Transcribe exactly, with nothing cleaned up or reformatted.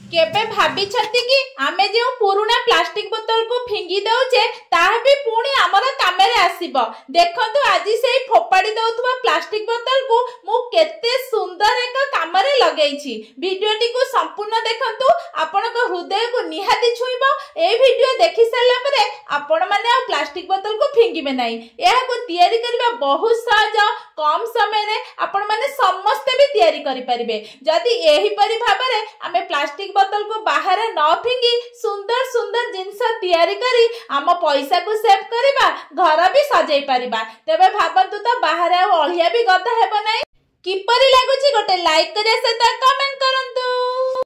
केबे भाबिछंती कि आमे जे पुराना प्लास्टिक बोतल को फिंगी दउचे ताहा भी पुणी हमर कामेरे आसीबो। देखंतु आज सेई फोपाडी दउथुवा प्लास्टिक बोतल को मु केते सुंदर एक कामरे लगेइछि। वीडियोटी को संपूर्ण देखंतु आपनक हृदय को निहाती छुइबो। ए वीडियो देखि सारला परे आपण माने आ प्लास्टिक बोतल को फिंगिबे नै। एहा को तयारी करबा बहुत सहज, कम समय रे आपण माने समस्त भी तयारी करि परिबे। जदि एही परि भाबरे आमे प्लास्टिक बोतल को बाहर न फिंगी सुंदर सुंदर जिनस तैयारी करी आम पैसा को सेव करिबा, घर भी सजाई परिबा। तेबे भाबंतु तो बाहर अलिया भी गदा हेबो नै। किपरि लागुची गोटे लाइक करिया सहित कमेंट करंतु।